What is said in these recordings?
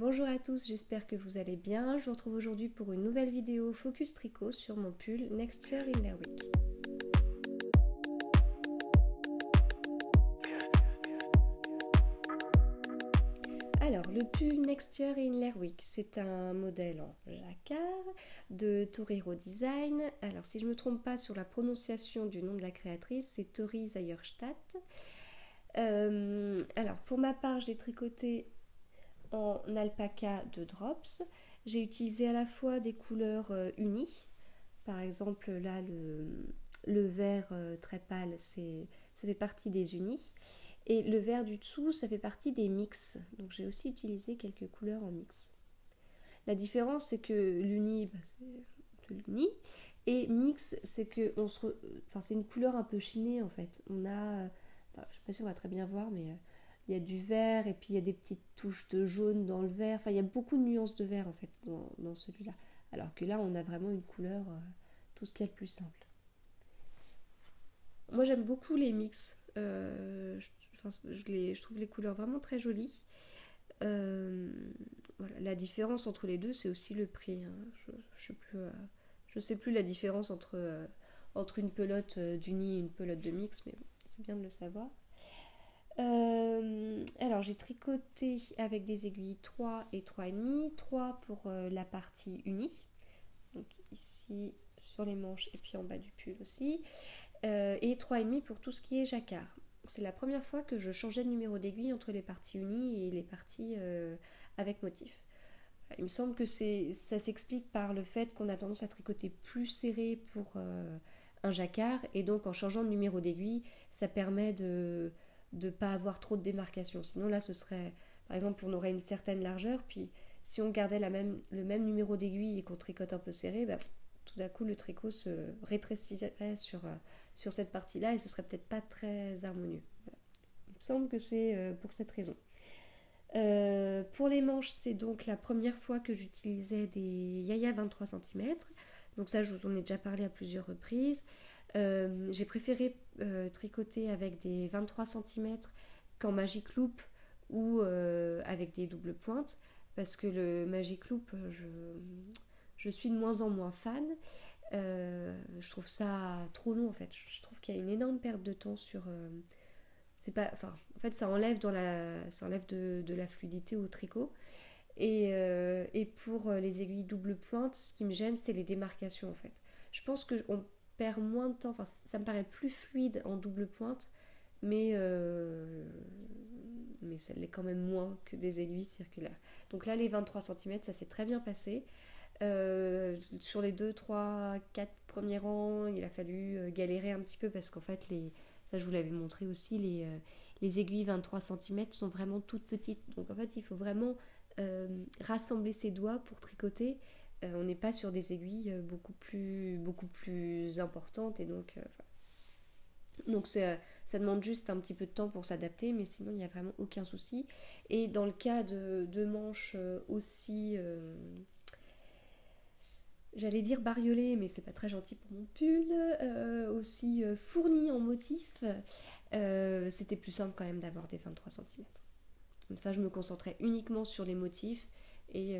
Bonjour à tous, j'espère que vous allez bien. Je vous retrouve aujourd'hui pour une nouvelle vidéo Focus Tricot sur mon pull Next Year in Their Week. Alors, le pull Next Year in Their Week, c'est un modèle en jacquard de Torero Design. Alors, si je ne me trompe pas sur la prononciation du nom de la créatrice, c'est Tori Zayerstadt. Alors, pour ma part, j'ai tricoté en alpaca de Drops. J'ai utilisé à la fois des couleurs unies. Par exemple, là, le vert très pâle, ça fait partie des unis. Et le vert du dessous, ça fait partie des mix. Donc j'ai aussi utilisé quelques couleurs en mix. La différence, c'est que l'uni, c'est l'uni. Et mix, c'est que c'est une couleur un peu chinée en fait. Je ne sais pas si on va très bien voir, mais il y a du vert et puis il y a des petites touches de jaune dans le vert. Enfin, il y a beaucoup de nuances de vert en fait dans celui-là. Alors que là, on a vraiment une couleur, tout ce qu'il y a de plus simple. Moi, j'aime beaucoup les mix. Je trouve les couleurs vraiment très jolies. Voilà. La différence entre les deux, c'est aussi le prix. Hein. Je sais plus la différence entre une pelote d'uni et une pelote de mix, mais c'est bien de le savoir. Alors j'ai tricoté avec des aiguilles 3 et 3,5, 3 pour la partie unie, donc ici sur les manches et puis en bas du pull aussi, et 3,5 pour tout ce qui est jacquard. C'est la première fois que je changeais de numéro d'aiguille entre les parties unies et les parties avec motif. Il me semble que ça s'explique par le fait qu'on a tendance à tricoter plus serré pour un jacquard, et donc en changeant de numéro d'aiguille, ça permet de ne pas avoir trop de démarcation. Sinon là, ce serait, par exemple, on aurait une certaine largeur, puis si on gardait le même numéro d'aiguille et qu'on tricote un peu serré, tout d'un coup le tricot se rétrécirait sur cette partie-là et ce serait peut-être pas très harmonieux. Voilà. Il me semble que c'est pour cette raison. Pour les manches, c'est donc la première fois que j'utilisais des Yaya 23 cm. Donc ça, je vous en ai déjà parlé à plusieurs reprises. J'ai préféré tricoter avec des 23 cm qu'en Magic Loop ou avec des doubles pointes, parce que le Magic Loop, je suis de moins en moins fan. Je trouve ça trop long en fait. Je trouve qu'il y a une énorme perte de temps sur... c'est pas, enfin, en fait, ça enlève, ça enlève de la fluidité au tricot. Et pour les aiguilles double pointe, ce qui me gêne, c'est les démarcations en fait. Je pense qu'on perd moins de temps, enfin, ça me paraît plus fluide en double pointe, mais ça l'est quand même moins que des aiguilles circulaires. Donc là, les 23 cm, ça s'est très bien passé. Sur les 2, 3, 4 premiers rangs, il a fallu galérer un petit peu parce qu'en fait, ça je vous l'avais montré aussi, les aiguilles 23 cm sont vraiment toutes petites. Donc en fait, il faut vraiment rassembler ses doigts pour tricoter. On n'est pas sur des aiguilles beaucoup plus importantes et donc ça demande juste un petit peu de temps pour s'adapter, mais sinon il n'y a vraiment aucun souci. Et dans le cas de manches aussi... j'allais dire bariolé, mais c'est pas très gentil pour mon pull, aussi fourni en motifs, c'était plus simple quand même d'avoir des 23 cm. Comme ça, je me concentrais uniquement sur les motifs et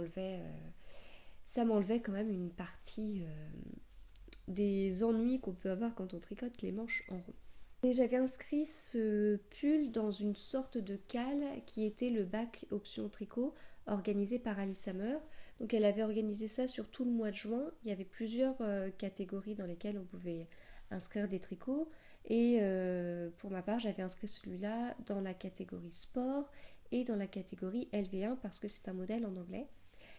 ça m'enlevait quand même une partie des ennuis qu'on peut avoir quand on tricote les manches en rond. Et j'avais inscrit ce pull dans une sorte de cale qui était le bac option tricot organisé par Alice Summer. Donc elle avait organisé ça sur tout le mois de juin. Il y avait plusieurs catégories dans lesquelles on pouvait inscrire des tricots. Et pour ma part, j'avais inscrit celui-là dans la catégorie sport et dans la catégorie LV1 parce que c'est un modèle en anglais.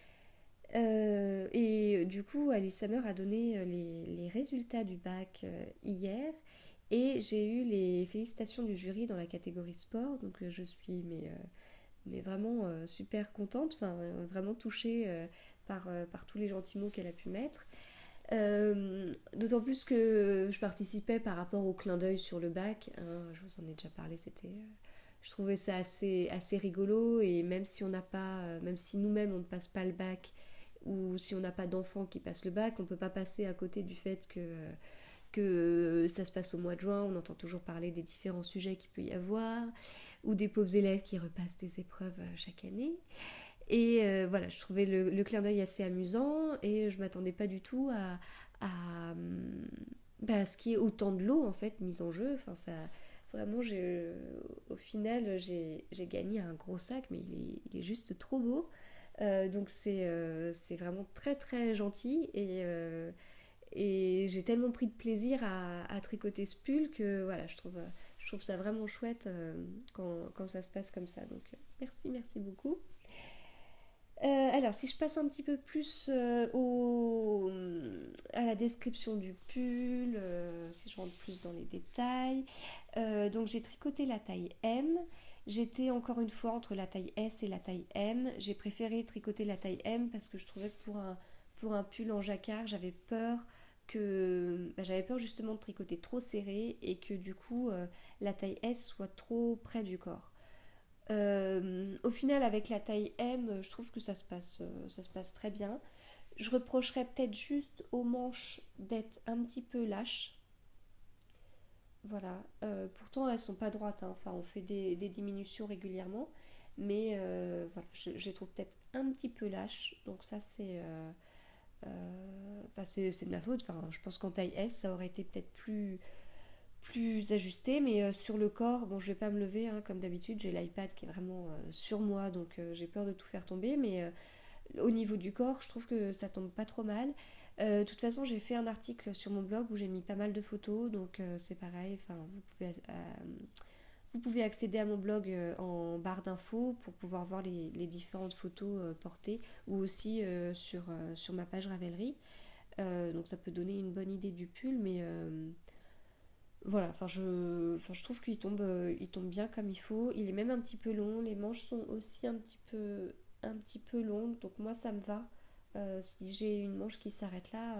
Et du coup, Alice Summer a donné les résultats du bac hier. Et j'ai eu les félicitations du jury dans la catégorie sport, donc je suis mais vraiment super contente, enfin vraiment touchée par tous les gentils mots qu'elle a pu mettre. D'autant plus que je participais par rapport au clin d'œil sur le bac, hein, je vous en ai déjà parlé, je trouvais ça assez rigolo, et même si même si nous-mêmes on ne passe pas le bac, ou si on n'a pas d'enfants qui passent le bac, on ne peut pas passer à côté du fait que ça se passe au mois de juin, on entend toujours parler des différents sujets qu'il peut y avoir, ou des pauvres élèves qui repassent des épreuves chaque année. Et voilà, je trouvais le clin d'œil assez amusant et je m'attendais pas du tout à, à ce qui est autant de l'eau en fait mise en jeu. Enfin, ça, vraiment, au final, j'ai gagné un gros sac, mais il est juste trop beau. Donc c'est vraiment très très gentil et j'ai tellement pris de plaisir à tricoter ce pull que voilà, je trouve ça vraiment chouette quand ça se passe comme ça. Donc merci beaucoup. Alors, si je passe un petit peu plus à la description du pull, si je rentre plus dans les détails. Donc, j'ai tricoté la taille M. J'étais encore une fois entre la taille S et la taille M. J'ai préféré tricoter la taille M parce que je trouvais que pour un pull en jacquard, j'avais peur justement de tricoter trop serré et que du coup, la taille S soit trop près du corps. Au final, avec la taille M, je trouve que ça se passe très bien. Je reprocherais peut-être juste aux manches d'être un petit peu lâches. Voilà. Pourtant, elles sont pas droites, hein. Enfin, on fait des diminutions régulièrement. Mais voilà, je les trouve peut-être un petit peu lâches. Donc ça, c'est de ma faute. Enfin, je pense qu'en taille S, ça aurait été peut-être plus ajusté, mais sur le corps, bon, je vais pas me lever, hein, comme d'habitude, j'ai l'iPad qui est vraiment sur moi, donc j'ai peur de tout faire tomber, mais au niveau du corps, je trouve que ça tombe pas trop mal. De toute façon, j'ai fait un article sur mon blog où j'ai mis pas mal de photos, donc c'est pareil, enfin, vous pouvez accéder à mon blog en barre d'infos pour pouvoir voir les différentes photos portées, ou aussi sur ma page Ravelry. Donc ça peut donner une bonne idée du pull, mais voilà, je trouve il tombe bien comme il faut. Il est même un petit peu long. Les manches sont aussi un petit peu longues. Donc moi, ça me va. Si j'ai une manche qui s'arrête là,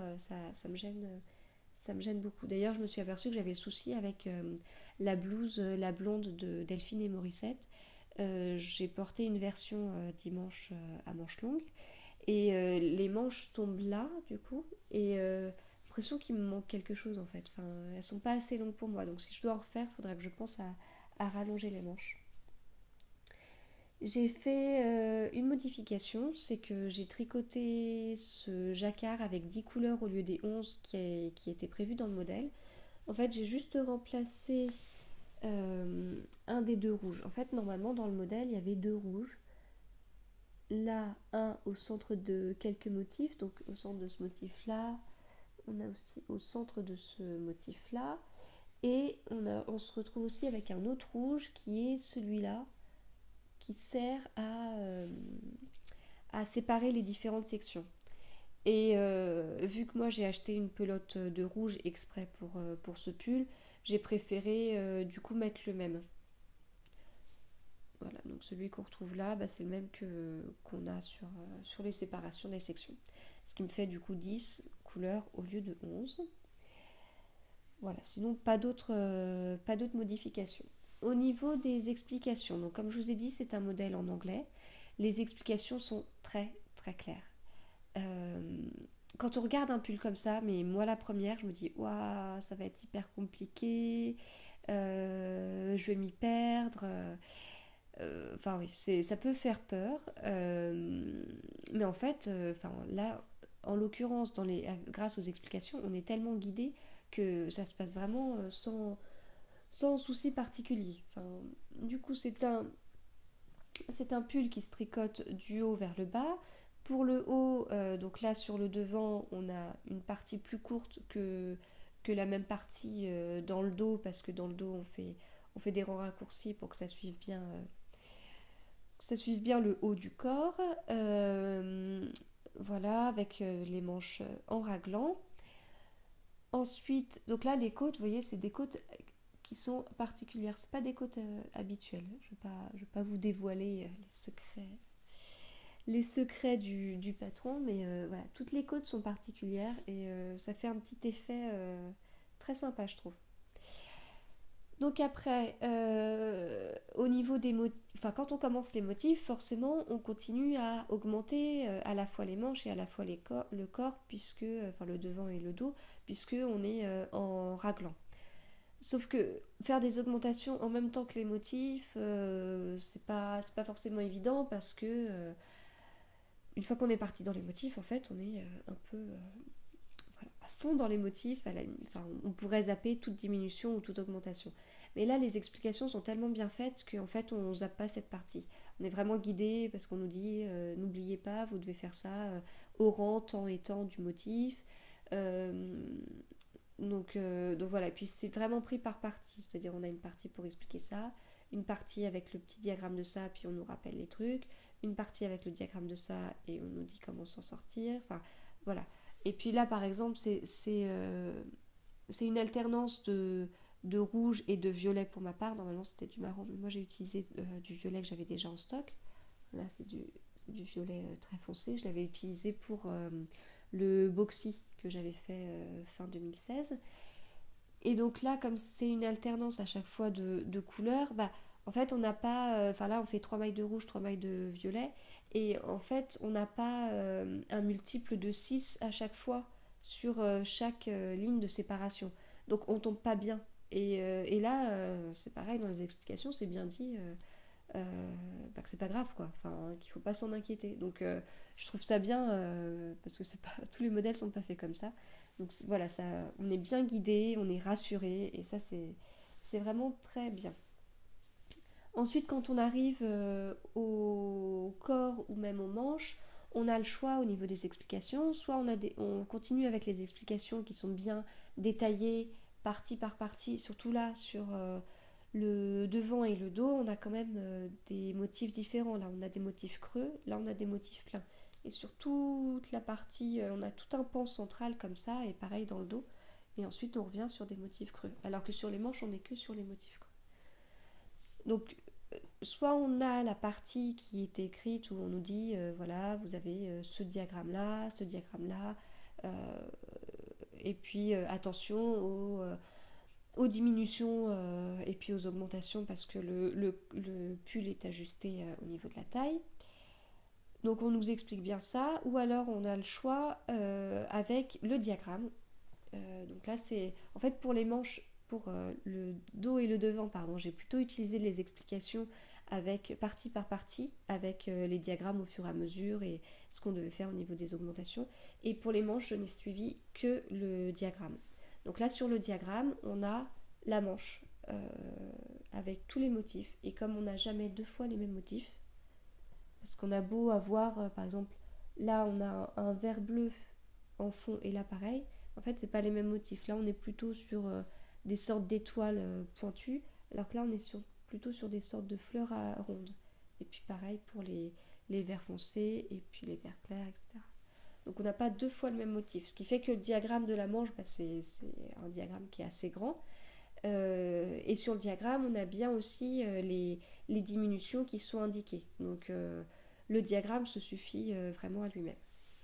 ça me gêne beaucoup. D'ailleurs, je me suis aperçue que j'avais le souci avec la blouse, la blonde de Delphine et Morissette. J'ai porté une version dimanche à manches longues. Et les manches tombent là, du coup. Et l'impression qu'il me manque quelque chose, en fait. Enfin, elles sont pas assez longues pour moi. Donc si je dois en refaire, il faudrait que je pense à rallonger les manches. J'ai fait une modification, c'est que j'ai tricoté ce jacquard avec 10 couleurs au lieu des 11 qui étaient prévues dans le modèle. En fait, j'ai juste remplacé un des deux rouges. En fait, normalement, dans le modèle, il y avait deux rouges. Là, un au centre de quelques motifs, donc au centre de ce motif-là, on a aussi au centre de ce motif-là, et on se retrouve aussi avec un autre rouge qui est celui-là, qui sert à séparer les différentes sections. Et vu que moi j'ai acheté une pelote de rouge exprès pour ce pull, j'ai préféré du coup mettre le même. Voilà, donc celui qu'on retrouve là, bah, c'est le même qu'on a sur les séparations des sections. Ce qui me fait du coup 10 couleurs au lieu de 11. Voilà, sinon pas d'autres modifications. Au niveau des explications, donc comme je vous ai dit, c'est un modèle en anglais. Les explications sont très très claires. Euh, Quand on regarde un pull comme ça, mais moi la première, je me dis, waouh, ça va être hyper compliqué, je vais m'y perdre. Enfin oui, ça peut faire peur, mais en fait, là, en l'occurrence, grâce aux explications, on est tellement guidé que ça se passe vraiment sans souci particulier. Enfin, du coup, c'est un pull qui se tricote du haut vers le bas. Pour le haut, donc là sur le devant, on a une partie plus courte que la même partie dans le dos, parce que dans le dos, on fait des rangs raccourcis pour que ça suive bien le haut du corps. Voilà, avec les manches en raglan. Ensuite, donc là, les côtes, vous voyez, c'est des côtes qui sont particulières. C'est pas des côtes habituelles. Je vais pas vous dévoiler les secrets du patron, mais voilà, toutes les côtes sont particulières et ça fait un petit effet très sympa, je trouve. Donc après, au niveau des motifs, enfin quand on commence les motifs, forcément on continue à augmenter à la fois les manches et à la fois le corps, puisque, enfin le devant et le dos, puisque on est en raglan. Sauf que faire des augmentations en même temps que les motifs, c'est pas forcément évident parce que une fois qu'on est parti dans les motifs, en fait, on est un peu voilà, à fond dans les motifs. Enfin, on pourrait zapper toute diminution ou toute augmentation. Mais là, les explications sont tellement bien faites qu'en fait, on ne zappe pas cette partie. On est vraiment guidé parce qu'on nous dit n'oubliez pas, vous devez faire ça au rang, temps et temps du motif. Euh, donc voilà, et puis c'est vraiment pris par partie, c'est-à-dire on a une partie pour expliquer ça, une partie avec le petit diagramme de ça, puis on nous rappelle les trucs, une partie avec le diagramme de ça et on nous dit comment s'en sortir, enfin voilà. Et puis là par exemple c'est une alternance de rouge et de violet pour ma part, normalement c'était du marron, mais moi j'ai utilisé du violet que j'avais déjà en stock, là c'est du violet très foncé, je l'avais utilisé pour le boxy que j'avais fait fin 2016. Et donc là, comme c'est une alternance à chaque fois de couleurs, bah, en fait, on n'a pas. Enfin là, on fait 3 mailles de rouge, 3 mailles de violet. Et en fait, on n'a pas un multiple de 6 à chaque fois sur chaque ligne de séparation. Donc on tombe pas bien. Et là, c'est pareil, dans les explications, c'est bien dit bah, que c'est pas grave, quoi. Enfin, qu'il faut pas s'en inquiéter. Donc je trouve ça bien parce que c'est pas, tous les modèles sont pas faits comme ça. Donc voilà, ça, on est bien guidé, on est rassuré, et ça c'est vraiment très bien. Ensuite, quand on arrive au corps ou même aux manches, on a le choix au niveau des explications. Soit on continue avec les explications qui sont bien détaillées, partie par partie, surtout là sur le devant et le dos, on a quand même des motifs différents. Là, on a des motifs creux, là, on a des motifs pleins. Et sur toute la partie, on a tout un pan central comme ça, et pareil dans le dos. Et ensuite, on revient sur des motifs creux. Alors que sur les manches, on n'est que sur les motifs creux. Donc, soit on a la partie qui est écrite où on nous dit, voilà, vous avez ce diagramme-là, euh, et puis attention aux diminutions et puis aux augmentations parce que le pull est ajusté au niveau de la taille. Donc on nous explique bien ça, ou alors on a le choix avec le diagramme. Donc là c'est en fait pour les manches, pour le dos et le devant, pardon, j'ai plutôt utilisé les explications avec partie par partie, avec les diagrammes au fur et à mesure et ce qu'on devait faire au niveau des augmentations. Et pour les manches, je n'ai suivi que le diagramme. Donc là sur le diagramme, on a la manche avec tous les motifs. Et comme on n'a jamais deux fois les mêmes motifs, parce qu'on a beau avoir, par exemple, là on a un vert bleu en fond et là pareil, en fait c'est pas les mêmes motifs. Là on est plutôt sur des sortes d'étoiles pointues, alors que là on est plutôt sur des sortes de fleurs à rondes. Et puis pareil pour les verts foncés et puis les verts clairs, etc. Donc on n'a pas deux fois le même motif, ce qui fait que le diagramme de la manche, bah, c'est un diagramme qui est assez grand. Et sur le diagramme, on a bien aussi les diminutions qui sont indiquées. Donc le diagramme se suffit vraiment à lui-même.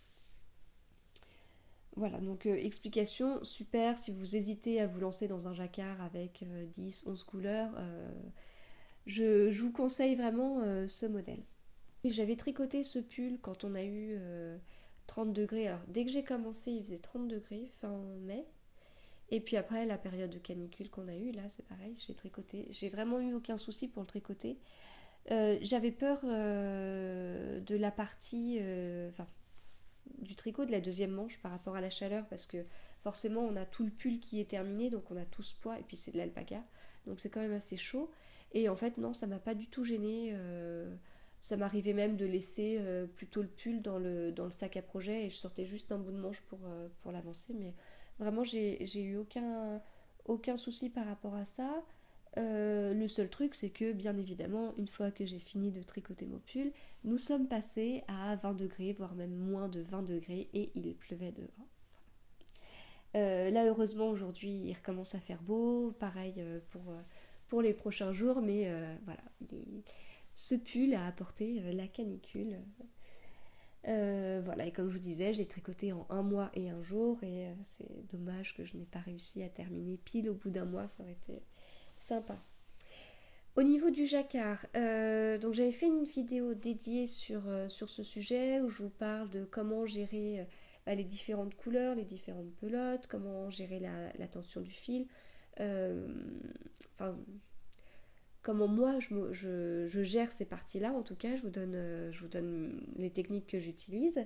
Voilà, donc explication super. Si vous hésitez à vous lancer dans un jacquard avec 10, 11 couleurs, je vous conseille vraiment ce modèle. J'avais tricoté ce pull quand on a eu 30 degrés. Alors dès que j'ai commencé, il faisait 30 degrés, fin mai. Et puis après, la période de canicule qu'on a eue, là, c'est pareil, j'ai tricoté. J'ai vraiment eu aucun souci pour le tricoter. J'avais peur de la partie, enfin, du tricot de la deuxième manche par rapport à la chaleur, parce que forcément, on a tout le pull qui est terminé, donc on a tout ce poids, et puis c'est de l'alpaca, donc c'est quand même assez chaud. Et en fait, non, ça m'a pas du tout gêné. Ça m'arrivait même de laisser plutôt le pull dans le sac à projet, et je sortais juste un bout de manche pour l'avancer, mais vraiment, j'ai eu aucun souci par rapport à ça. Le seul truc, c'est que, bien évidemment, une fois que j'ai fini de tricoter mon pull, nous sommes passés à 20 degrés, voire même moins de 20 degrés, et il pleuvait dehors. Là, heureusement, aujourd'hui, il recommence à faire beau. Pareil pour les prochains jours, mais voilà, ce pull a apporté la canicule. Voilà, et comme je vous disais, j'ai tricoté en un mois et un jour, et c'est dommage que je n'ai pas réussi à terminer pile au bout d'un mois, ça aurait été sympa. Au niveau du jacquard, donc j'avais fait une vidéo dédiée sur ce sujet où je vous parle de comment gérer les différentes couleurs, les différentes pelotes, comment gérer la tension du fil, enfin comment moi je gère ces parties-là. En tout cas, je vous donne les techniques que j'utilise.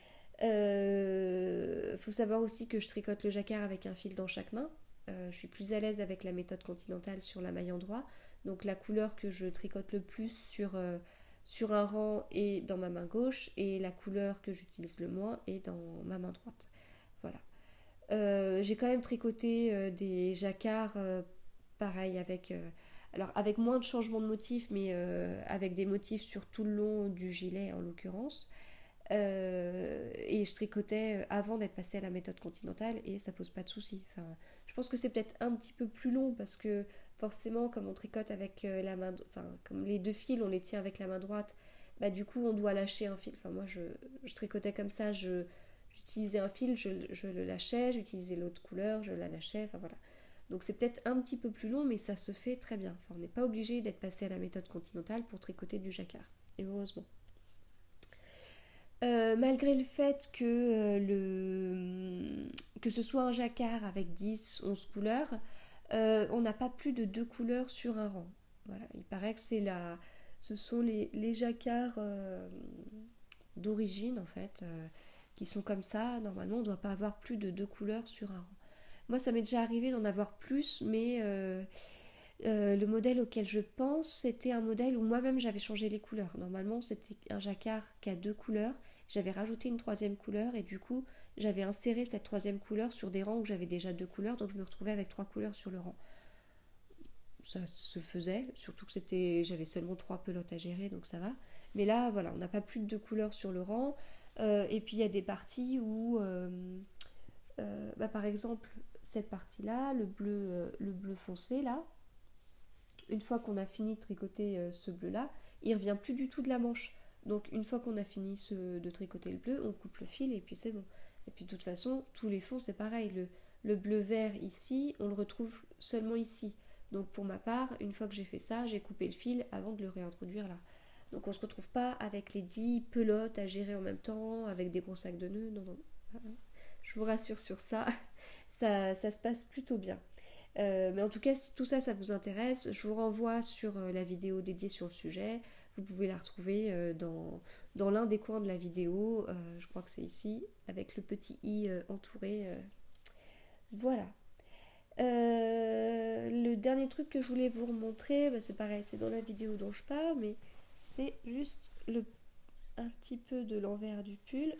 Faut savoir aussi que je tricote le jacquard avec un fil dans chaque main. Je suis plus à l'aise avec la méthode continentale sur la maille endroit. Donc la couleur que je tricote le plus sur un rang est dans ma main gauche et la couleur que j'utilise le moins est dans ma main droite. Voilà. J'ai quand même tricoté des jacquards pareil alors avec moins de changements de motifs mais avec des motifs sur tout le long du gilet en l'occurrence. Et je tricotais avant d'être passée à la méthode continentale et ça pose pas de soucis. Enfin, je pense que c'est peut-être un petit peu plus long parce que forcément, comme on tricote avec la main, enfin, comme les deux fils, on les tient avec la main droite, bah du coup, on doit lâcher un fil. Enfin, moi, je tricotais comme ça, j'utilisais un fil, je le lâchais, j'utilisais l'autre couleur, je la lâchais, enfin voilà. Donc c'est peut-être un petit peu plus long, mais ça se fait très bien. Enfin, on n'est pas obligé d'être passé à la méthode continentale pour tricoter du jacquard. Et heureusement. Malgré le fait que ce soit un jacquard avec 10, 11 couleurs, on n'a pas plus de 2 couleurs sur un rang. Voilà, il paraît que ce sont les jacquards d'origine en fait, qui sont comme ça. Normalement, on ne doit pas avoir plus de 2 couleurs sur un rang. Moi, ça m'est déjà arrivé d'en avoir plus, mais le modèle auquel je pense, c'était un modèle où moi-même j'avais changé les couleurs. Normalement, c'était un jacquard qui a 2 couleurs. J'avais rajouté une troisième couleur et du coup, j'avais inséré cette troisième couleur sur des rangs où j'avais déjà 2 couleurs, donc je me retrouvais avec 3 couleurs sur le rang. Ça se faisait, surtout que j'avais seulement 3 pelotes à gérer, donc ça va. Mais là, voilà, on n'a pas plus de 2 couleurs sur le rang. Et puis il y a des parties où, par exemple, cette partie-là, le bleu foncé là, une fois qu'on a fini de tricoter ce bleu là, il revient plus du tout de la manche. Donc une fois qu'on a fini de tricoter le bleu, on coupe le fil et puis c'est bon. Et puis de toute façon, tous les fonds c'est pareil. Le bleu vert ici, on le retrouve seulement ici. Donc pour ma part, une fois que j'ai fait ça, j'ai coupé le fil avant de le réintroduire là. Donc on ne se retrouve pas avec les 10 pelotes à gérer en même temps, avec des gros sacs de nœuds. Non, non. Je vous rassure sur ça, ça se passe plutôt bien. Mais en tout cas, si tout ça, ça vous intéresse, je vous renvoie sur la vidéo dédiée sur le sujet. Vous pouvez la retrouver dans l'un des coins de la vidéo. Je crois que c'est ici, avec le petit i entouré. Voilà. Le dernier truc que je voulais vous remontrer, c'est pareil, c'est dans la vidéo dont je parle, mais c'est juste un petit peu de l'envers du pull.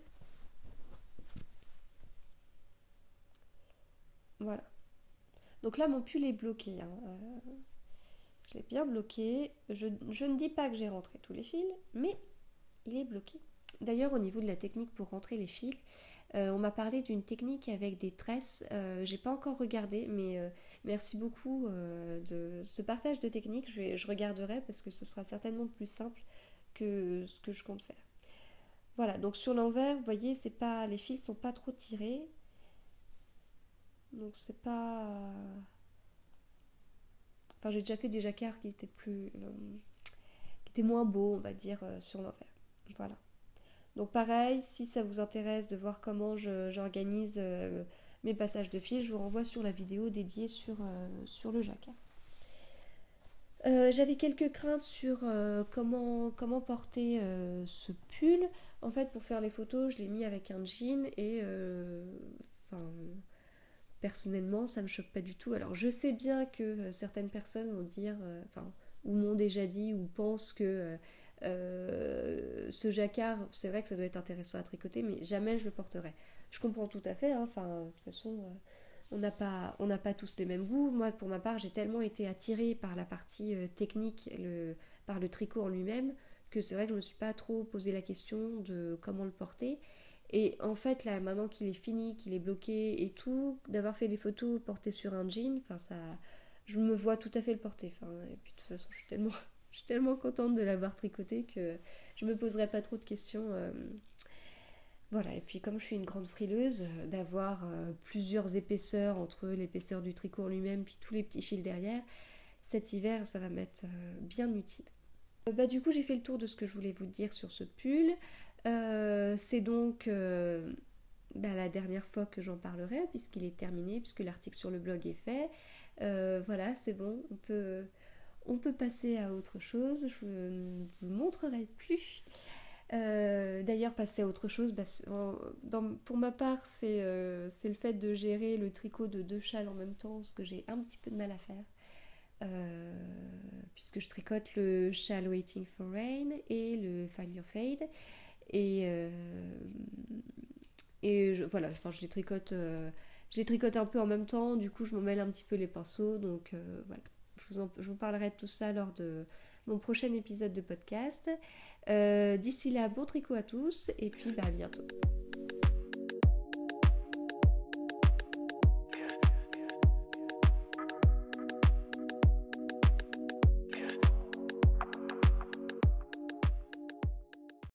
Voilà. Donc là, mon pull est bloqué. Je l'ai bien bloqué. Je ne dis pas que j'ai rentré tous les fils, mais il est bloqué. D'ailleurs, au niveau de la technique pour rentrer les fils, on m'a parlé d'une technique avec des tresses. J'ai pas encore regardé, mais merci beaucoup de ce partage de technique. Je regarderai parce que ce sera certainement plus simple que ce que je compte faire. Voilà, donc sur l'envers, vous voyez, les fils sont pas trop tirés. Donc c'est pas... Enfin, j'ai déjà fait des jacquards qui étaient qui étaient moins beaux, on va dire, sur l'envers. Voilà. Donc pareil, si ça vous intéresse de voir comment j'organise mes passages de fil, je vous renvoie sur la vidéo dédiée sur le jacquard. J'avais quelques craintes sur comment porter ce pull. En fait, pour faire les photos, je l'ai mis avec un jean et personnellement, ça me choque pas du tout. Alors, je sais bien que certaines personnes vont dire, ou m'ont déjà dit, ou pensent que ce jacquard, c'est vrai que ça doit être intéressant à tricoter, mais jamais je le porterai. Je comprends tout à fait, hein. Enfin, de toute façon, on n'a pas tous les mêmes goûts. Moi, pour ma part, j'ai tellement été attirée par la partie technique, par le tricot en lui-même, que c'est vrai que je me suis pas trop posé la question de comment le porter. Et en fait, là, maintenant qu'il est fini, qu'il est bloqué et tout, d'avoir fait des photos portées sur un jean, je me vois tout à fait le porter. Et puis de toute façon, je suis tellement contente de l'avoir tricoté que je me poserai pas trop de questions. Voilà, et puis comme je suis une grande frileuse, d'avoir plusieurs épaisseurs entre l'épaisseur du tricot en lui-même, puis tous les petits fils derrière, cet hiver, ça va m'être bien utile. Du coup, j'ai fait le tour de ce que je voulais vous dire sur ce pull. C'est donc la dernière fois que j'en parlerai, puisqu'il est terminé, puisque l'article sur le blog est fait. Voilà, c'est bon, on peut passer à autre chose, je ne vous montrerai plus. D'ailleurs, passer à autre chose, pour ma part, c'est le fait de gérer le tricot de 2 châles en même temps, ce que j'ai un petit peu de mal à faire. Euh, Puisque je tricote le châle Waiting for Rain et le Find Your Fade. Et, voilà, enfin, je les tricote un peu en même temps, du coup je m'en mêle un petit peu les pinceaux, donc voilà. Je vous parlerai de tout ça lors de mon prochain épisode de podcast. D'ici là, bon tricot à tous, et puis à bientôt.